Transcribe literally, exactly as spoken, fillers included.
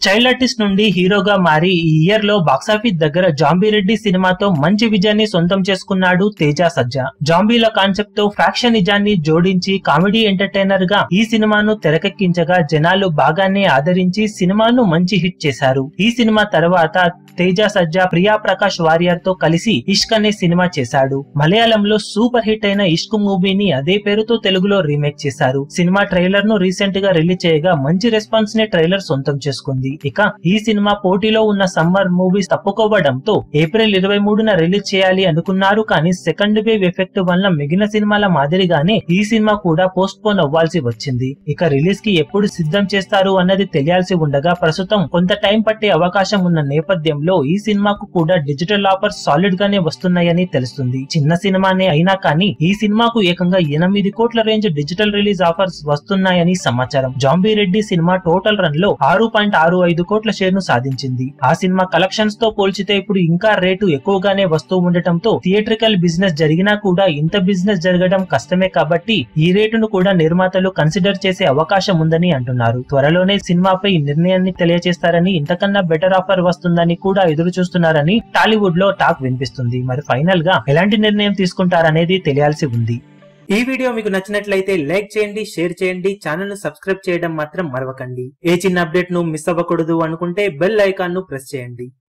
Child artist నుండి హీరోగా మారి ఈ ఇయర్ లో బాక్సాఫీస్ దగ్గర జాంబీరెడ్డి సినిమాతో మంచి విజయాన్ని సొంతం చేసుకున్నాడు తేజ సజ్జా. జాంబీల కాన్సెప్ట్ తో ఫ్యాక్షన్ నిజాన్ని జోడించి కామెడీ ఎంటర్టైనర్ గా ఈ సినిమాను తెరకెక్కించగా జనాలు బాగానే ఆదరించి సినిమాను మంచి హిట్ చేశారు. ఈ సినిమా తర్వాత తేజ సజ్జా ప్రియా ప్రకాష్ వారియర్ తో కలిసి ఇష్క్ అనే సినిమా చేశాడు. మలయాళంలో సూపర్ హిట్ అయిన ఇష్క్ మూవీని అదే పేరుతో తెలుగులో రీమేక్ చేశారు. సినిమా ట్రైలర్ ను రీసెంట్ గా రిలీజ్ చేయగా మంచి రెస్పాన్స్ నే ట్రైలర్ సొంతం చేసుకుంది. ఇక ఈ సినిమా పోటీలో ఉన్న సమ్మర్ మూవీస్ తప్పుకోవడంతో ఏప్రిల్ ఇరవై మూడున రిలీజ్ చేయాలి అనుకున్నారు. కానీ సెకండ్ వేవ్ ఎఫెక్ట్ వల్ల మిగిలిన సినిమాల మాదిరిగానే ఈ సినిమా కూడా పోస్ట్ పోన్ అవ్వాల్సి వచ్చింది. ఇక రిలీజ్ కి ఎప్పుడు సిద్ధం చేస్తారు అన్నది తెలియాల్సి ఉండగా ప్రస్తుతం కొంత టైం పట్టే అవకాశం ఉన్న నేపథ్యంలో ఈ సినిమాకు కూడా డిజిటల్ ఆఫర్స్ సాలిడ్ గానే వస్తున్నాయని తెలుస్తుంది. చిన్న సినిమానే అయినా కానీ ఈ సినిమాకు ఏకంగా ఎనిమిది కోట్ల రేంజ్ డిజిటల్ రిలీజ్ ఆఫర్స్ వస్తున్నాయని సమాచారం. జాంబీరెడ్డి సినిమా టోటల్ రన్ లో ఆరు పాయింట్ ఆరు ఐదు కోట్ల షేర్ ను సాధించింది. ఆ సినిమా కలెక్షన్స్ తో పోల్చితే ఇప్పుడు ఇంకా రేటు ఎక్కువగానే వస్తూ ఉండటంతో థియేట్రికల్ బిజినెస్ జరిగినా కూడా ఇంత బిజినెస్ జరగడం కష్టమే కాబట్టి ఈ రేటును కూడా నిర్మాతలు కన్సిడర్ చేసే అవకాశం ఉందని అంటున్నారు. త్వరలోనే సినిమాపై నిర్ణయాన్ని తెలియజేస్తారని, ఇంతకన్నా బెటర్ ఆఫర్ వస్తుందని కూడా ఎదురు చూస్తున్నారని టాలీవుడ్ లో టాక్ వినిపిస్తుంది. మరి ఫైనల్ గా ఎలాంటి నిర్ణయం తీసుకుంటారనేది తెలియాల్సి ఉంది. ఈ వీడియో మీకు నచ్చినట్లయితే లైక్ చేయండి, షేర్ చేయండి, ఛానల్ ను సబ్స్క్రైబ్ చేయడం మాత్రం మరవకండి. ఏ చిన్న అప్డేట్ ను మిస్ అవ్వకూడదు అనుకుంటే బెల్ ఐకాన్ ను ప్రెస్ చేయండి.